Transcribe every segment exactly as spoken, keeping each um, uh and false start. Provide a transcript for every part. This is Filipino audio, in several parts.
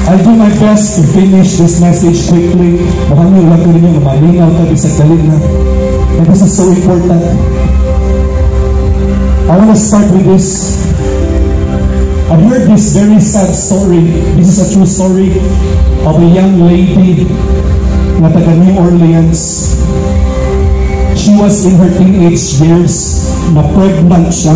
I'll do my best to finish this message quickly. Baka nyo lang ko rin yung malinaw ka sa galing na. And this is so important. I want to start with this. I've heard this very sad story. This is a true story of a young lady na taga New Orleans. She was in her teenage years, na pregnant siya.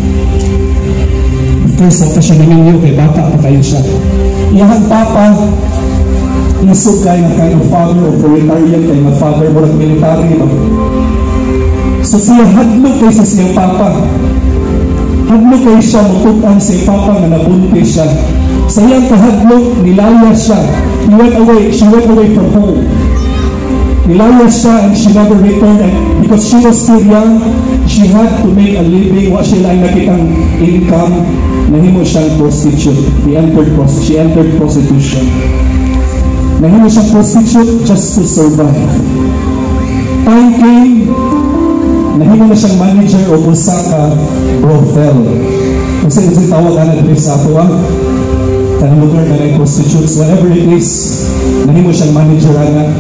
First of all, siya naman yun, kay bata pa kayo siya. Iyahang papa, isog kay na kind of father, authoritarian kay na father, murag military. No? So siya hadlo kay sa siyang papa. Hadlo kay siya, mututan si papa na nabunti siya. Sa iyang kahadlo, nilaya siya. He went away, she went away from home. Nilaya siya and she never returned, and because she was still young, she had to make a living. Wa siya lang nakitang income, nahimo siyang prostitute. He entered prostitution. She entered prostitution. Nahimo siyang prostitute just to survive. Time came, nahimo na siyang manager o usa ka brothel. Kasi ito tawag na dito sa ato ah, kanang lugar na ng prostitutes, whatever it is, nahimo siyang manager na.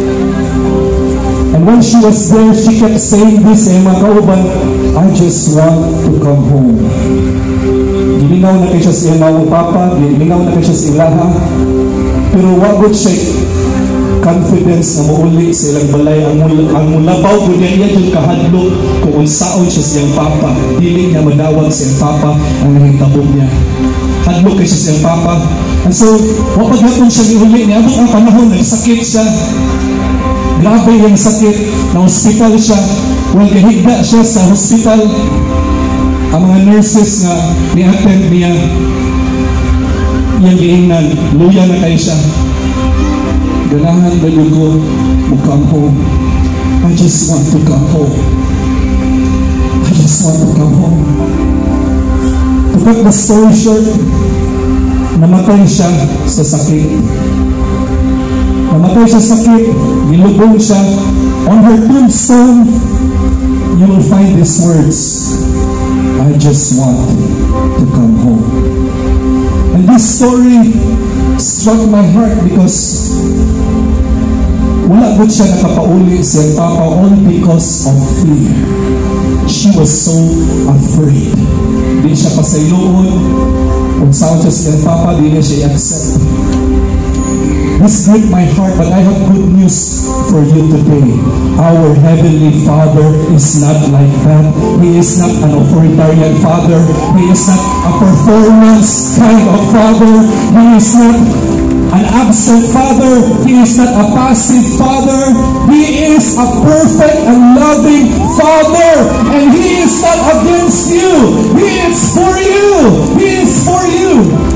And when she was there, she kept saying this, eh, mga kauban, I just want to come home. Gilingaw na kayo siya sa iyang papa, gilingaw na kayo siya sa ilaha, pero wagod siya confidence na mauli sa ilang balay. Ang, ang mulabaw ko niya, iya yung kahadlok kung unsaon siya sa iyang papa. Dili niya madawag sa iyang papa ang nangitabo niya. Hadlok kayo siya sa iyang papa. And so, wapaghapon siya niuli niya, abot ang panahon, nagsakit siya. Grabe yung sakit, na hospital siya. Well, kahigda siya sa hospital. Ang mga nurses nga ni-attend niya, yung giingnan, luya na kayo siya. Ganahan na yung go, come home. I just want to come home. I just want to come home. To cut the story short, namatay siya sa sakit. Namatay siya sa sakit, nilubong siya. On her tombstone, you will find these words, I just want to come home. And this story struck my heart because wala po siya nakapauli sa papa all because of fear. She was so afraid. Di siya pasayloon. Kung saan siya sa papa, di niya siya i-accept. This break my heart, but I have good news for you today. Our Heavenly Father is not like that. He is not an authoritarian Father. He is not a performance kind of Father. He is not an absent Father. He is not a passive Father. He is a perfect and loving Father. And He is not against you. He is for you. He is for you.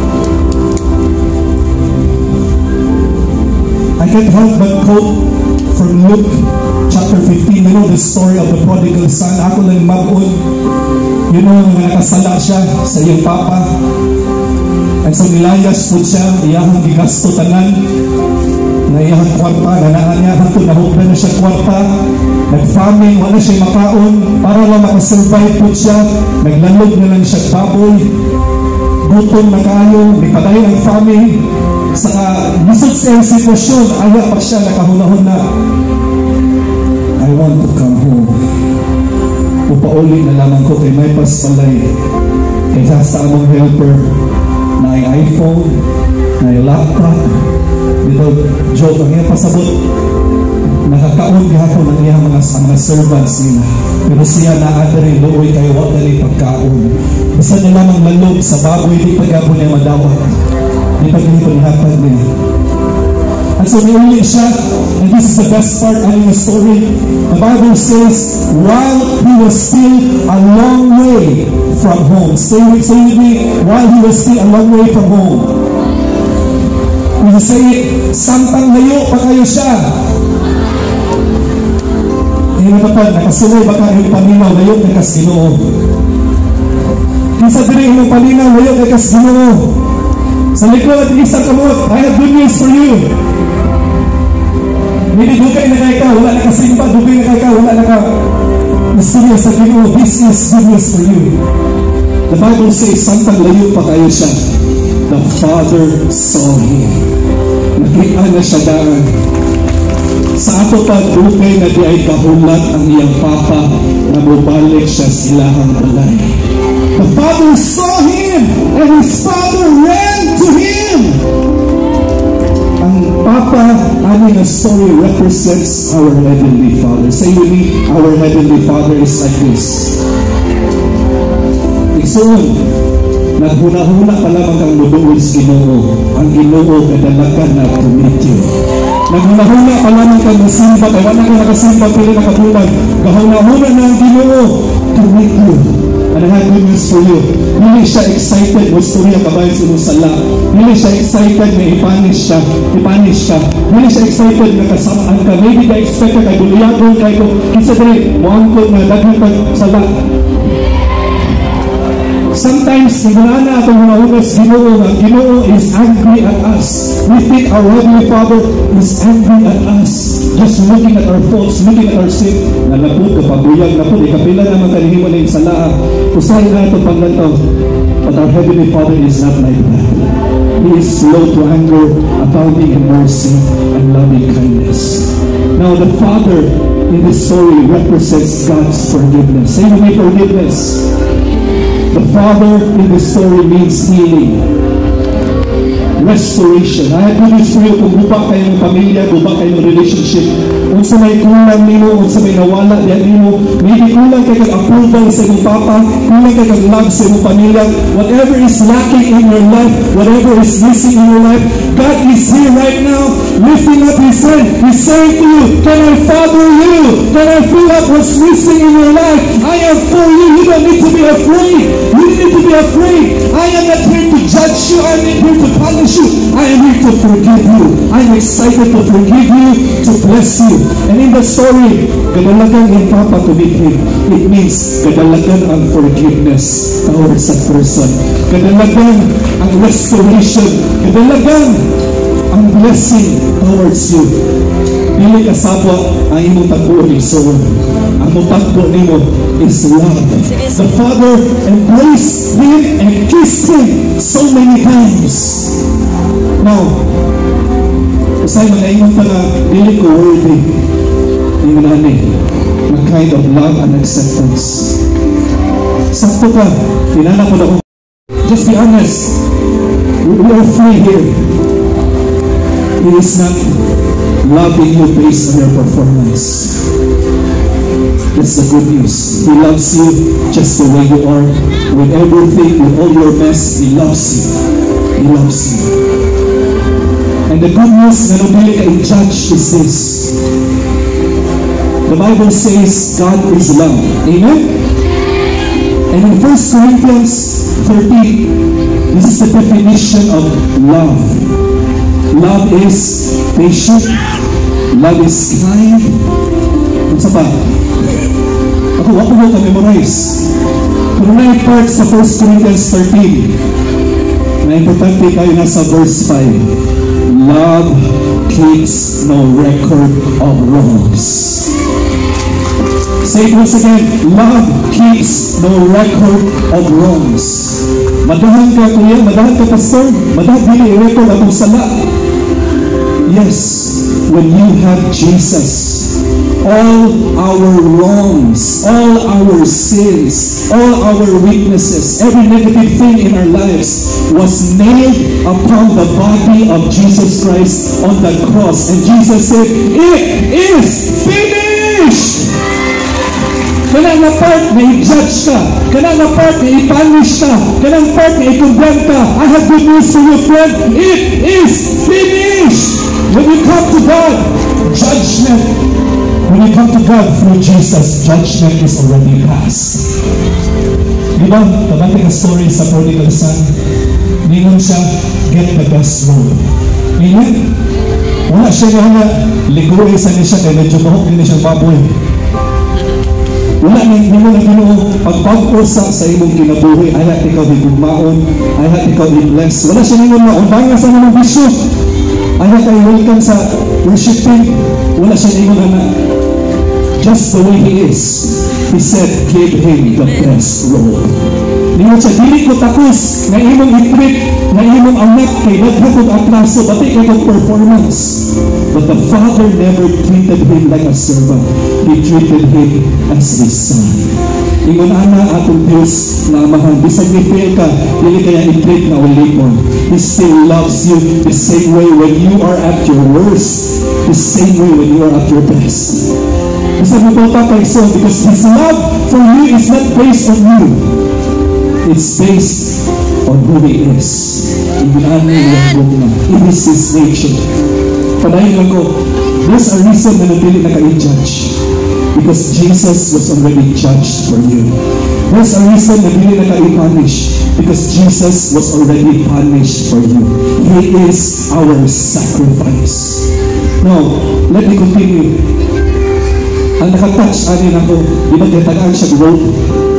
I can't help but quote from Luke chapter fifteen. You know the story of the prodigal son. Ako lang mag-un. You know, nakasala siya sa iyang papa. And so nilayas po siya, iyahang gigasto tanan, na iyahang kwarta, nanaan niya, hato nahukla na siya kwarta, nag-farming, wala siya makaon, para lang makasurvive po siya, naglalog na lang siya baboy, gutom na kayo, may patay ang farming, saka nisod sa iyang sitwasyon, ayaw pa siya, nakahunahon na, I want to come home. Upauli na lamang ko kay may paspalay, kay sa among helper, na ay iPhone, na ay laptop, dito, joke, ang iyang pasabot, nakakaon gahapon ang iyang mga, mga servants nila. Pero siya na-ada rin, looy kayo, wag na rin pagkaon. Basta niya lamang malog sa baboy, di pagkapon niya madawat. Di pagkapon niya hapad niya. And so niuli siya, and this is the best part of the story. The Bible says, while he was still a long way from home, say with, say with me, while he was still a long way from home. When you say it, samtang layo pa kayo siya. Hindi na kapag nakasuloy ba ka yung paminaw, layo kay kas Ginoo. Kinsa diri yung paminaw, layo kay kas Ginoo. Sa likod, isang kamot, I have good news for you. Hindi dugay na kayo ka, wala na kasimpa, dugay na kayo ka, wala na ka. Istorya sa Ginoo, this is good news for you. The Bible says, samtang layo pa kayo siya, the Father saw him. Hian na siya daan. Sa ato pag-upay na di ay kahulat ang iyang papa na bubalik siya silahang balay. The father saw him and his father ran to him. Ang papa, ani na story represents our heavenly father. Say with me, our heavenly father is like this. Igsoon, naghuna-huna pa lamang ang muduol sa Ginoo. Ang Ginoo kadalakan na to meet you. Naghuna-huna pa lamang kang masimba, kaya wala ka nakasimba, pili na katulad. Gahuna-huna na ang Ginoo to meet you. And I have good news for you. Hindi siya excited mo storya kabayan sa mong sala. Hindi siya excited na ipanish siya. Ipanish siya. Hindi siya excited na kasamaan ka. Maybe ka expected kay buliyagon kay ko. Kinsa dali, muangkot na daghang kang sala. Sometimes, hindi na itong humahunas Ginoo na Ginoo is angry at us. We think our Heavenly Father is angry at us. Just looking at our faults, looking at our sin. Nalapod, kapabuyag na po, ikapila naman kanihimo na yung salaan. Usahin na ito panglantaw. But our Heavenly Father is not like that. He is slow to anger, abounding in mercy and loving kindness. Now, the Father in this story represents God's forgiveness. Say with me, forgiveness. The Father in the story means healing, restoration. I have good news for you. Kung guba kayo ng pamilya, guba kayo ng relationship, kung sa may kulang nimo, kung sa may nawala diyan nimo, maybe kulang kayo kag approval sa iyong papa, kulang kayo kag love sa iyong pamilya, whatever is lacking in your life, whatever is missing in your life, God is here right now, lifting up His hand. He's saying to you, can I father you? Can I fill up what's missing in your life? I am for you. You don't need to be afraid. You don't need to be afraid. I am not here to judge you. I am not here to punish you. I am here to forgive you. I am excited to forgive you, to bless you. And in the story, kadalagan yung papa to meet him. It means kadalagan ang forgiveness towards that person. Kadalagan ang restoration. Kadalagan ang blessing towards you. Dili kasabwa ang imong tagpuan ni Soul. Ang mong tagpo nimo is love. The Father embraced him and kissed him so many times. Now, usay mag-aingon pa na dili ko worthy yung nani na kind of love and acceptance. Sakto ka, tinana ko na ko. Just be honest, we are free here. He is not loving you based on your performance. That's the good news. He loves you just the way you are. With everything, with all your mess, He loves you. He loves you. And the good news na nabili ka i-judge is this. The Bible says God is love. Amen? And in First Corinthians thirteen, this is the definition of love. Love is patient. Love is kind. Ano sa pa? Ako, ako mo ka-memorize. Kung na yung part sa First Corinthians thirteen, na importante kayo nasa verse five. Love keeps no record of wrongs. Say it once again. Love keeps no record of wrongs. Madahan ka kuya, madahan ka pastor, madahan din i-record ang sala. Yes, when you have Jesus, all our wrongs, all our sins, all our weaknesses, every negative thing in our lives was nailed upon the body of Jesus Christ on the cross. And Jesus said, it is finished! Kanang na part na i-judge ka, kanang na part na i-punish ka, kanang part na i-condemn ka. I have good news for you, friend. It is finished! When you come to God, judgment. When you come to God through Jesus, judgment is already passed. Diba? Kabante ka story sa prodigal son. Ningon siya, get the best road. Amen? Wala siya nga nga, liguin sa niya siya, kaya medyo mahok din siyang baboy. Wala nang mo na Ginoo pagpag-usa sa imong kinabuhi. Ayat ikaw higugmaon, ayat ikaw i-bless. Wala siya ningon na undang sa mga bisyo. Ayat ay welcome sa worshiping. Wala siya ningon na just the way He is. He said, give Him the best road. Ningon siya, dili ko takos na imong i-treat na imong anak kay naghatod atraso, bati kay kong performance. But the father never treated him like a servant. He treated him as his son. Ingon ana atong Diyos na amahan, bisag ni fail ka, dili kaya i-treat na ulikon. He still loves you the same way when you are at your worst, the same way when you are at your best. Bisag mo po pa kay son, because his love for you is not based on you. It's based on who he is. Ibinaan niya yung buong na. It is his nature. Padayin lang ko, there's a reason na napili na ka-judge. Because Jesus was already judged for you. There's a reason na napili na ka-punish. Because Jesus was already punished for you. He is our sacrifice. Now, let me continue. Ang nakatouch, anin ako, di ba tagaan siya rope?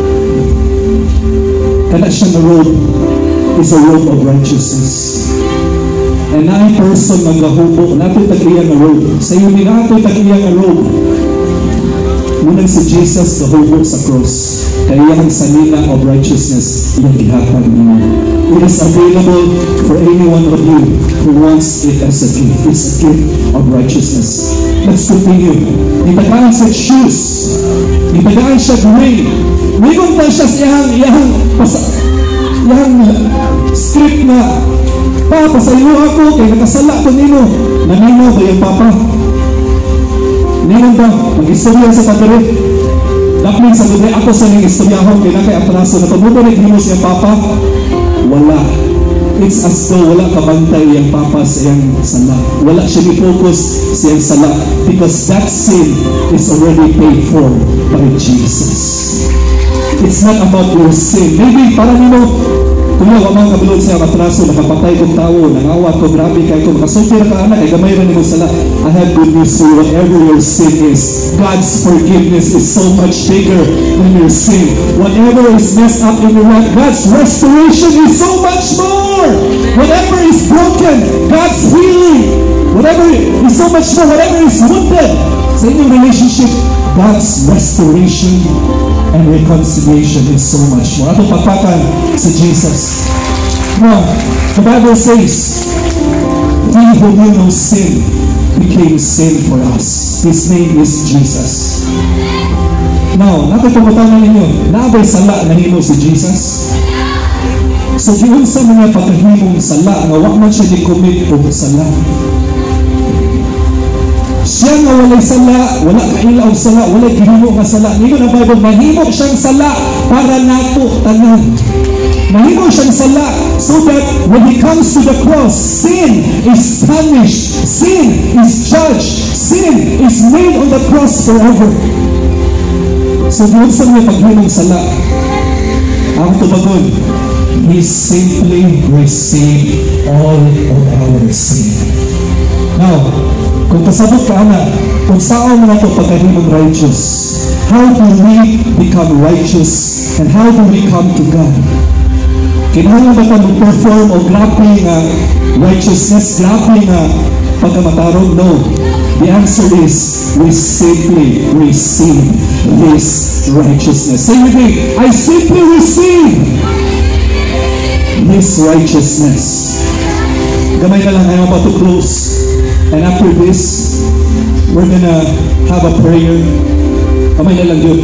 Kana siya na robe is a robe of righteousness. And na person magkahubo, natin tag-iya na robe. Sa iyo, natin tag-iya na robe. Munang si Jesus kahubo sa cross. Kaya ang sanina of righteousness yung gihatag niyo. It is available for any one of you who wants it as a gift. It's a gift of righteousness. Let's continue. Itagaan siya shoes. Itagaan siya ring. Mayroon pa siya sa iyang, iyang, pasa, iyang script na, pa, pasayo ako, kay nakasala ko nino. Nanino ba yung papa? Nino ba? Mag-istorya sa patuloy. Dapat sa lugar ako sa nang istoryahon, kay nakay atraso, na pagbubunik nino siya papa, wala. It's as though wala kabantay yung papa sa iyang sala. Wala siya ni-focus sa iyang sala. Because that sin is already paid for by Jesus. It's not about your sin. Maybe para nino, kung yung amang kabilog sa atraso, nakapatay kong tao, nangawat ko, grabe kayo, kung makasukir ka anak, ay gamay rin mo sala. I have good news to you, whatever your sin is, God's forgiveness is so much bigger than your sin. Whatever is messed up in your life, God's restoration is so much more. Whatever is broken, God's healing. Whatever is so much more, whatever is wounded, sa inyong relationship, God's restoration and reconciliation is so much more. Ato pagpakan sa Jesus. Now, the Bible says, He who knew no sin became sin for us. His name is Jesus. Now, natin pagpapanan ninyo, naabay sala na hino si Jesus? So, yun sa mga pagkahimong sala, nga wak man siya di-commit o sala. Siya nga walay sala, wala kailaw sala, wala gihimo nga sala. Nino na Bible, mahimo siyang sala para nato tanan. Mahimo siyang sala so that when He comes to the cross, sin is punished, sin is judged, sin is made on the cross forever. So doon sa mga paghimong sala, ang tubagon, He simply received all of our sin. Now, kung kasabot ka na, kung saan mo na ito pagkahimong righteous, how do we become righteous and how do we come to God? Kinahanglan ba ito mag-perform o grabe nga righteousness, grabe nga pagkamatarong? No. The answer is, we simply receive His righteousness. Say with me, I simply receive His righteousness. Gamay na lang, ayaw pa to close. And after this, we're gonna have a prayer. Kamay na lang yun.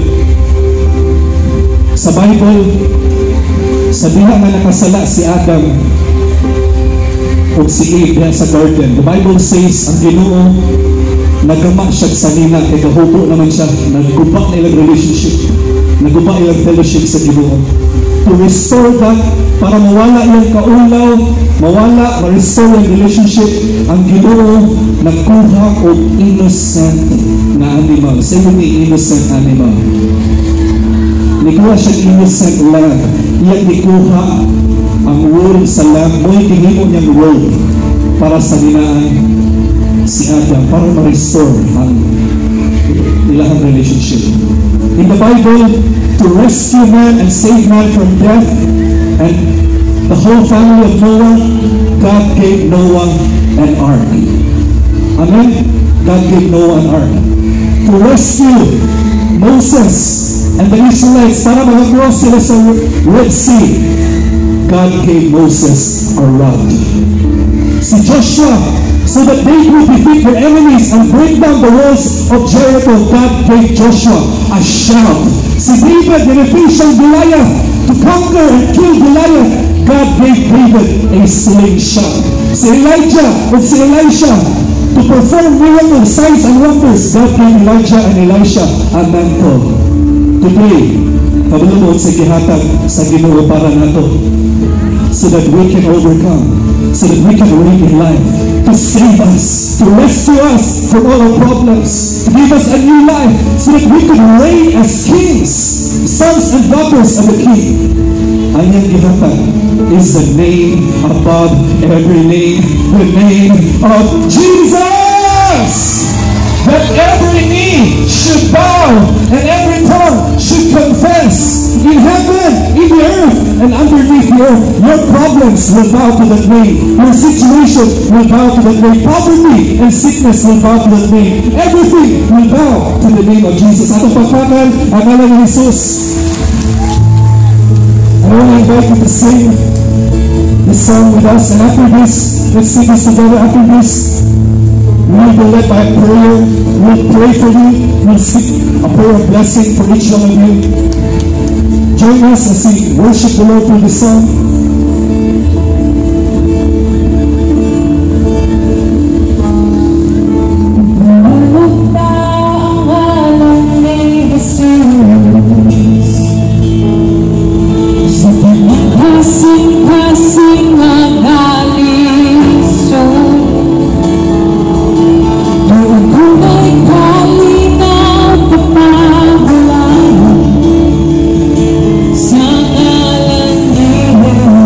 Sa Bible, sa diha nga nakasala si Adam o si Eve sa garden, the Bible says, ang Ginoo, nagama siya sa nila, kaya kahubo naman siya, nagguba na ilang relationship, nagguba ilang fellowship sa Ginoo. To restore that, para mawala yung kaulaw, mawala, ma-restore yung relationship, ang Ginoo nagkuha o innocent na animal. Say ni innocent animal. Nikuha siya innocent lamb. Iyan nikuha ang wool sa lamb. Mo'y tinimo niyang robe para sa ninaan si Adam, para ma-restore ang ilahang relationship. In the Bible, to rescue man and save man from death, and the whole family of Noah, God gave Noah an ark. Amen? God gave Noah an ark. To rescue Moses and the Israelites, para mag-cross sila sa Red Sea, God gave Moses a rod. Si Joshua, so that they would defeat their enemies and break down the walls of Jericho, God gave Joshua a shout. Si David, the Ephesian Goliath, to conquer and kill Goliath, God gave David a slingshot. Si Elijah and si Elisha, to perform miracles, signs and wonders, God gave Elijah and Elisha a mantle. Today, kabulumod sa gihatag sa Ginoo para nato, so that we can overcome, so that we can reign in life, to save us, to rescue us from all our problems, to give us a new life, so that we can reign as kings, sons and daughters of the King. Anyang gihatag is the name above every name, the name of Jesus! That every knee should bow and every tongue should confess in heaven, in the earth, and underneath the earth. Your problems will bow to that name. Your situation will bow to that name. Poverty and sickness will bow to that name. Everything will bow to the name of Jesus. Atong pagpakan ang ngalan ni Jesus. I want to invite you to sing this song with us. And after this, let's sing this together. After this, we will be led by a prayer. We'll pray for you. We'll seek a prayer of blessing for each one of you. Join us as we worship the Lord through the song. Sa ngalan ni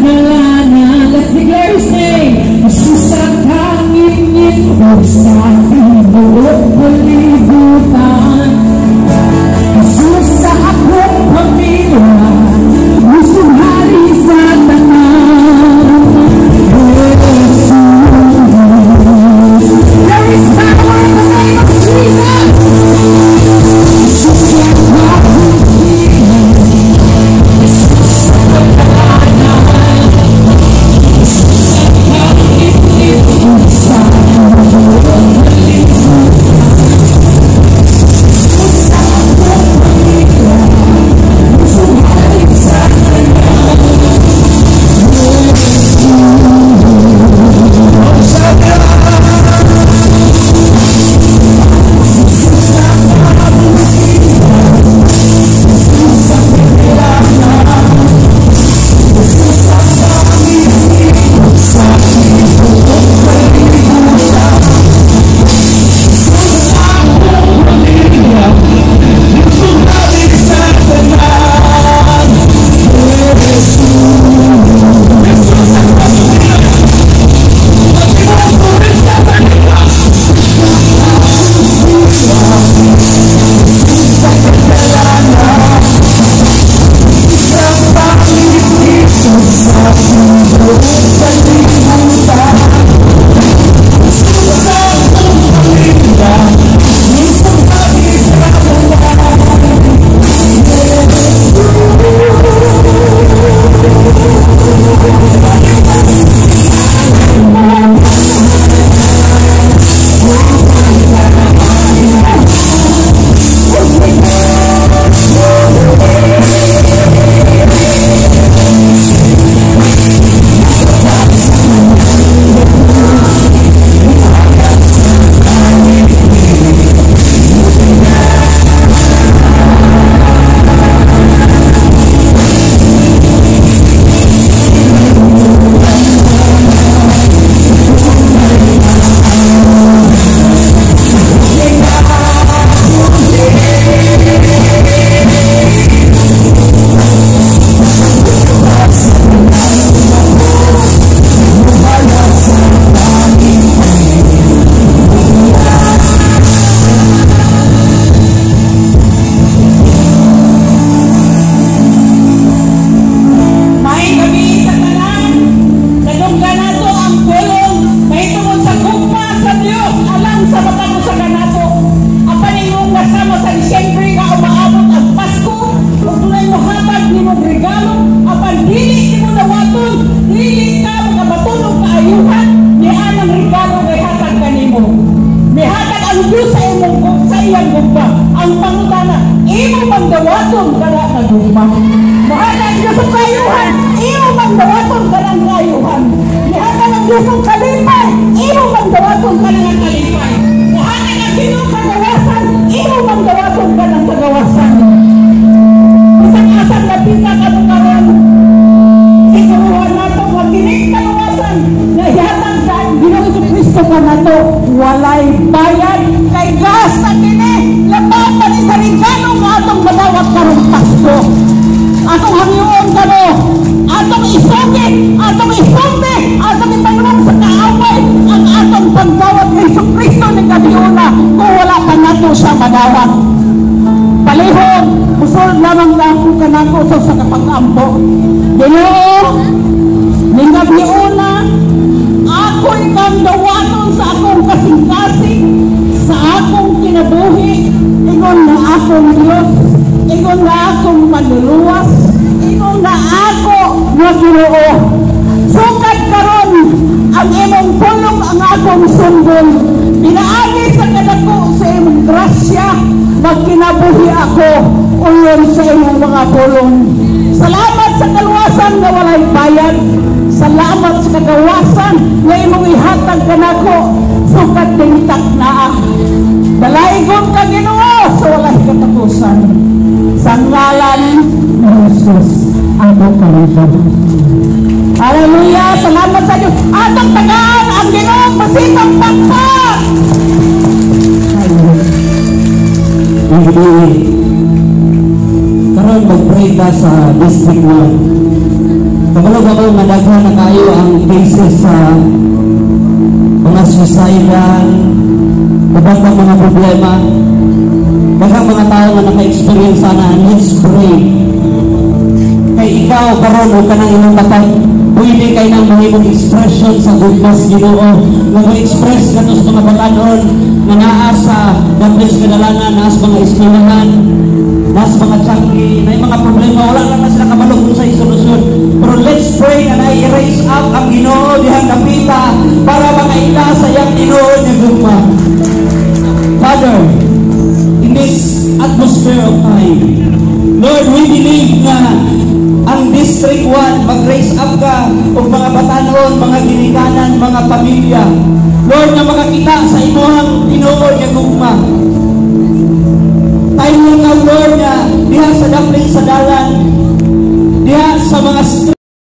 kasalanan. Let's declare His name. Jesus ang kangit-ngit sa aking buong palibutan. Jesus sa akong pamilya, gustong hari sa tanan. Jesus, there is power in the name of Jesus. Jesus ang kangit-ngit sa kasalanan. Jesus ang kangit-ngit sa aking buong palibutan. Magkinabuhi ako uyon sa imong mga pulong. Salamat sa kaluwasan na walay bayad. Salamat sa kagawasan na imong ihatag kanako sukat tingtak naa. Dalaygon ka Ginoo sa walay katapusan. Sa ngalan ni Jesus ako kalipod. Hallelujah! Salamat sa Diyos. Atong tagaan ang Ginoong masipang pakpak. Hindi karon mag-pray ka sa District one. Kabalog ako nga daghan na kayo ang cases sa mga suicidal, ubang pang mga problema. Daghang mga tao nga naka-experience sana, and let's pray. Kay ikaw karon o kanang imong batang, pwede kay nang mahimong expression sa goodness Ginoo. Mag-express ka sa mga batanon nga naa sa Baptist Kadalanan, naa sa mga eskwelahan, naa sa mga tiyanggi, na yung mga problema, wala lang na sila kabalog kung sa isolusyon. Pero let's pray na na-erase up ang Ginoo dihang kapita para makaila sa iyang Ginoo niya gugma. Father, in this atmosphere of time, Lord, we believe na ang District one, mag-raise up ka o mga batanon, mga ginikanan, mga pamilya. Lord, na makakita sa imuhang Ginoo niya gugma. Tayo nga, Lord, na diha sa dapling sa dalan, diha sa mga street.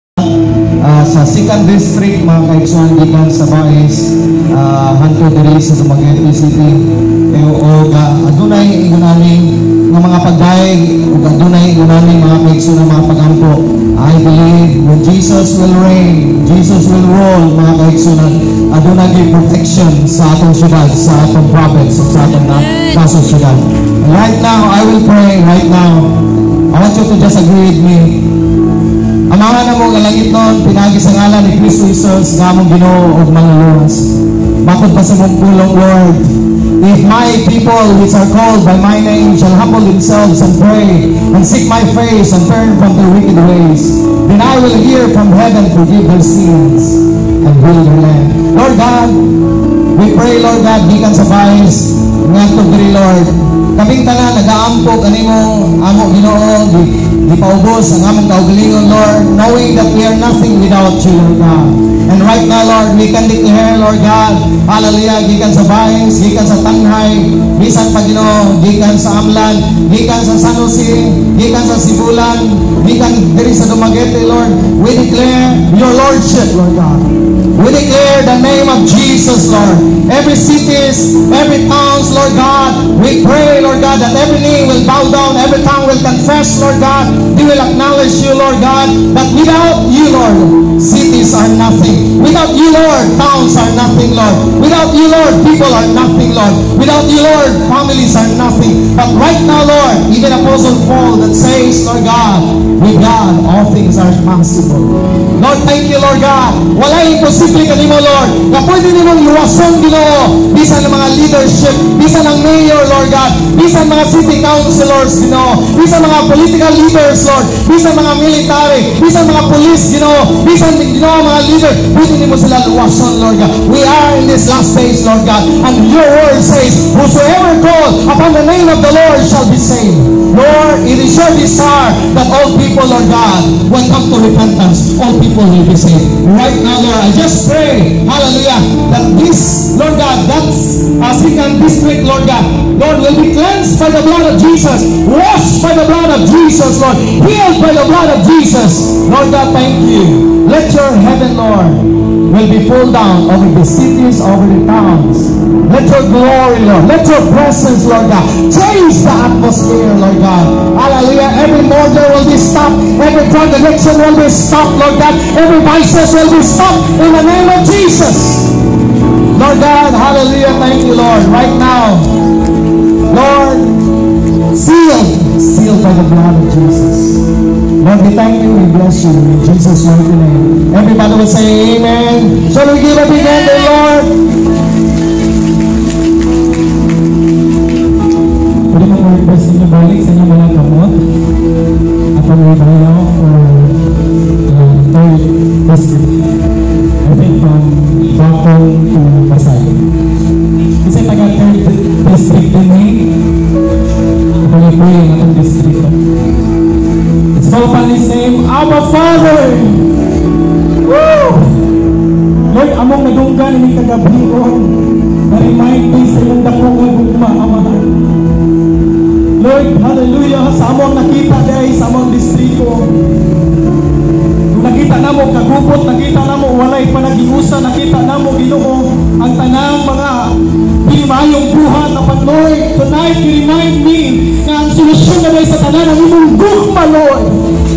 Uh, sa second district, mga kaigsuhan gikan sa Bais, uh, hanto diri sa Dumaguete City. Pero o uh, adunay ingunaning ng mga pagdaig, o adunay ingunaning mga kaigsuhan mga pagampo. I believe when Jesus will reign, Jesus will rule, mga kaigsuhan, adunay gi protection sa atong syudad, sa atong province, sa atong nasong syudad. And right now, I will pray right now. I want you to just agree with me. Amahan na mo nga langit nun, pinagi sa ngalan ni Kristo Jesus, nga mong Ginoo og mangluluwas. Bakod pa sa mong pulong, Lord, if my people which are called by my name shall humble themselves and pray and seek my face and turn from their wicked ways, then I will hear from heaven, forgive their sins and heal their land. Lord God, we pray, Lord God, gikan sa Bais, nga to diri, Lord, kaming tanan nagaampog animong amo Ginoo, di, di paubos ang among kaugalingon, Lord, knowing that we are nothing without you, Lord God. And right now, Lord, we can declare, Lord God, hallelujah, gikan sa Bais, gikan sa Tanhay, bisan pa Ginoo, gikan sa Amlan, gikan sa San Jose, gikan sa Sibulan, gikan diri sa Dumaguete, Lord, we declare your Lordship, Lord God. We declare the name of Jesus, Lord. Every cities, every towns, Lord God, we pray, Lord God, that every knee will bow down, every tongue will confess, Lord God. They will acknowledge you, Lord God, that without you, Lord, cities are nothing. Without you, Lord, towns are nothing, Lord. Without you, Lord, people are nothing, Lord. Without you, Lord, families are nothing. But right now, Lord, even Apostle Paul that says, Lord God, with God, all things are possible. Lord, thank you, Lord God. Wala imposible kanimo, Lord. Na pwede nimong luwason, Ginoo, bisan ng mga leadership, bisan ng mayor, Lord God, bisan mga city councilors, Ginoo, bisan mga political leaders, Lord, bisan mga military, bisan mga police, Ginoo, bisan Ginoo mga leader, pwede nimo sila luwason, Lord God. We are in this last days, Lord God, and your word says, whosoever call upon the name of the Lord shall be saved. Lord, it is your desire that all people, Lord God, will come to repentance. All people will be saved. Right now, Lord, I just pray, hallelujah, that this, Lord God, that's a second district, Lord God, Lord, will be cleansed by the blood of Jesus, washed by the blood of Jesus, Lord, healed by the blood of Jesus. Lord God, thank you. Let your heaven, Lord, will be full down over the cities, over the towns. Let your glory, Lord, let your presence, Lord God, change the atmosphere, Lord God. Hallelujah. Every murder will be stopped. Every drug addiction will be stopped, Lord God. Every vices will be stopped in the name of Jesus. Lord God, hallelujah. Thank you, Lord. Right now, Lord, sealed, sealed by the blood of Jesus. Lord, we thank you, we bless you in Jesus' mighty name. Everybody will say amen. Shall we give a big hand to Lord? Pwede mo request ninyo balik sa inyong mga kamot at pag-ibayaw for uh, third district. I think from Bacong to Pasay. Kasi taga third district din eh. Pag-ibayaw ng district. Let's call upon His name, Abba Father! Woo! Lord, among nadunggan ni kagabion, na-remind me sa iyong dakong gugma, Amahan. Lord, hallelujah, sa among nakita dahil sa among distrito. Kung nakita na mo kagubot, nakita na mo walay panagiusa, nakita na mo Ginoo ang tanang mga pimayong buhat na pan, Lord, tonight you remind me na ang solusyon na dahil sa tanan ang imong gugma, Lord.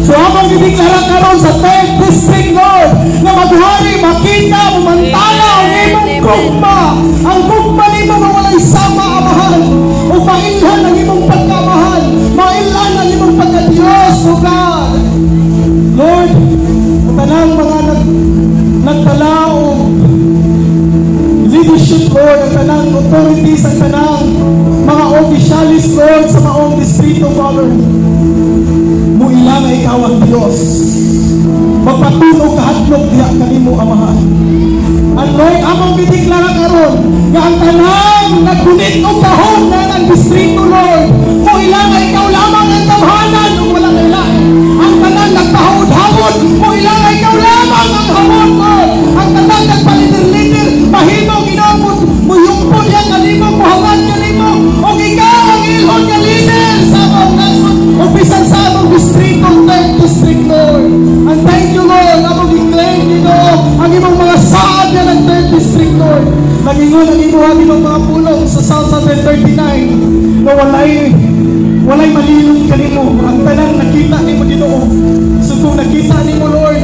So among gideklara karon sa third district, Lord, na maghari, makita, mumantala ang imong gugma, ang gugma nimo nga walay sama, Amahan, o mailhan ang imong pagkamahal, mailhan ang imong pagkadiyos, O God. Lord, tanang mga nag, nagdala o leadership, Lord, ang tanang authorities, ang tanang mga officialis, Lord, sa maong distrito, Father, mo ilang na ikaw ang Diyos. Magpatunog kahatlog diya kanimo, Amahan. And Lord, among gideklara karon nga ang tanang naggunit o kahon na ng distrito, Lord, mo ilang na ikaw lamang ang tamhanan o walang ilan. Ang tanang nagpahod-hawod, mo ilang na ikaw lamang ang hamon, Lord. Ang tanang nagpalitir-litir, mahimong inamot, mo yumpon yan kanimo, muhangad kanimo, o ikaw ang ilhon nga leader sa among nasod, o bisan sa among distrito, third district, Lord. And thank you, Lord, among i-claim nito ang imong mga saad na ng third district, Lord. Nagingon ang imuhagi ng mga pulong sa Psalm one thirty-nine na walay walay malilong kanimo. Ang tanang nakita ni mo Ginoo. So kung nakita ni mo, Lord,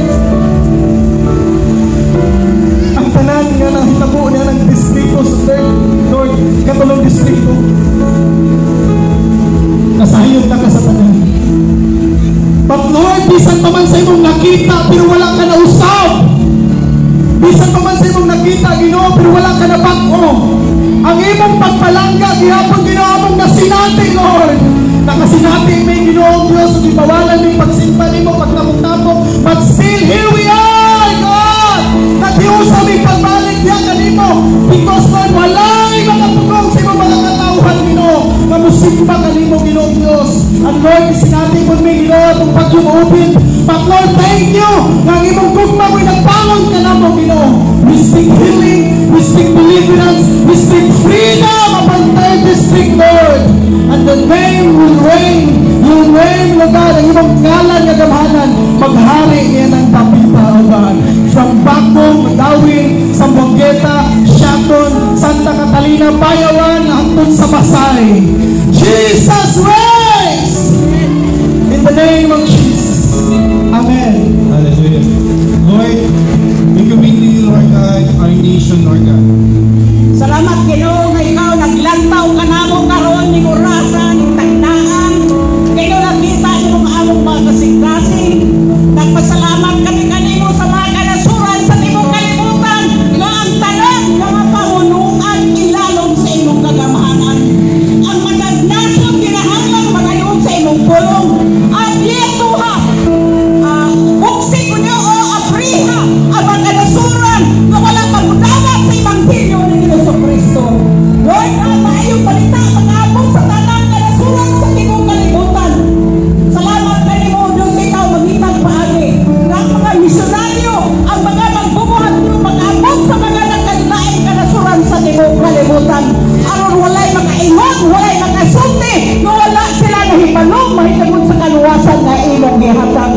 ang tanan nga nang hitabo niya ng distrito sa third, Lord, katulong distrito, nasayod na ka sa tanan. But Lord, bisan pa man sa imong nakita pero wala ka na usab, bisan pa man sa imong nakita, Ginoo, pero wala ka na bag-o, ang imong pagpalangga gihapon, Ginoo, among nasinati, Lord. Nakasinati may Ginoo Dios, ug ipawalan ni pagsimpa nimo, pagtapok-tapok, but still here we are, God. Naghiusa mi pagbalik diya kanimo because, Lord, walay mga pugong sa imong mga katawhan, Ginoo, nga musimba kanimo, Ginoo Dios. And Lord, isinati po mi, Ginoo, itong pagyumupin. But Lord, thank you nga ang imong gugma mo'y nagbangon ka na mo, Ginoo. We speak healing, we speak deliverance, we speak freedom upon third district, Lord. And the name will reign, yung name, O God, ang imong ngalan nga gamhanan, maghari niya ng tapita, O God. From Bacong, Madawin, Sambugueta, Shaton, Santa Catalina, Payawan, hangtod sa Pasay. Jesus reigns! In the name of Jesus. Amen. Hallelujah. Lord, we commit to you, Lord God, our nation, Lord God. Salamat, Ginoo, nga ikaw naglantaw ka namo karon ning orasan, ning tagdaan. Ginoo, nakita imong among mga kasing-kasing. Nagpasalamat kami kanimo sa mga kanasuran sa timong kalibutan. Nga ang tanan nga mapamunuan ilalom sa imong kagamahanan. Ang matagnason kinahanglan magayon sa imong pulong. At yeto ha, uh, buksi ko niyo o apriha ang mga kanasuran nga walang pagudawat sa Ebanghelyo ni Jesu Kristo. Lord, ang maayong balita mag-abot sa tanang kanasuran sa timong kalibutan. Salamat kanimo, Diyos, ikaw magitag paagi. Nga ang mga misyonaryo, ang mga magbubuhat nyo mag-abot sa mga nagkaglaing kanasuran sa timong kalibutan. Aron walay makaingon, walay makasulti, nga wala sila nahibalong mahitagod sa kaluwasan na imong gihatag.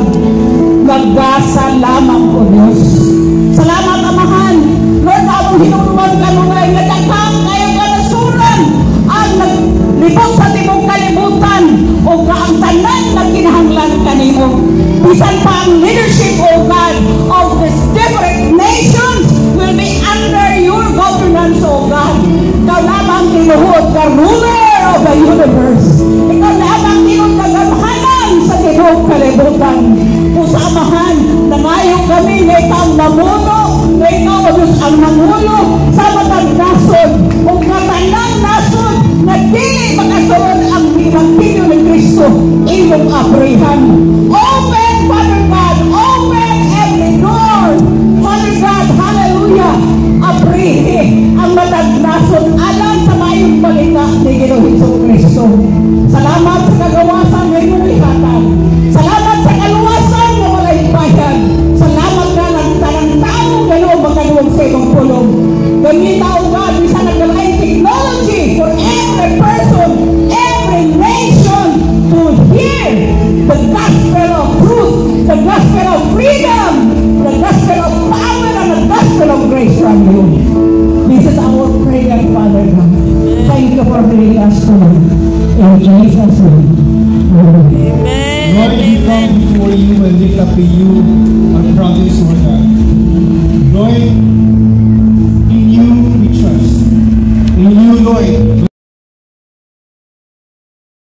Nagdasa lamang po, Diyos. Salamat, Amahan. Lord, among hinulungan kanunay nga daghang kayong kanasuran ang naglibot sa timong kalibutan o ang tanan na kinahanglan kanimo. Bisan pa ang leadership, O God, of these different nations will be under your governance, O God. Ikaw lamang tinuhod ka, ruler of the universe. Ikaw lamang tinuhod ka gamhanan sa timong kalibutan. O sa Amahan, nangayo kami na ikaw namuno, na ikaw ang nangulo sa matang nasod o matanang nasod na dili makasunod ang Ebanghelyo ni Kristo imong aprihan. Open, Father God, open every door. Father God, hallelujah, aprihi ang matang nasod alam sa mayong balita ni Jesu Kristo. Salamat sa kagawasan ng iyong ihatag. Salamat sa kaluwasan na walay bayan. Salamat na nagtanang tao gano'n magkaluwag sa ibang pulong. Ganyan tao, God, isa nagkalaing technology for every person, every nation to hear the gospel of truth, the gospel of freedom, the gospel of power, and the gospel of grace from you. This is our prayer, Father God. Thank you for bringing us to you. In Jesus' name. Amen. Lord, we come before you and lift up to you our province, Lord God.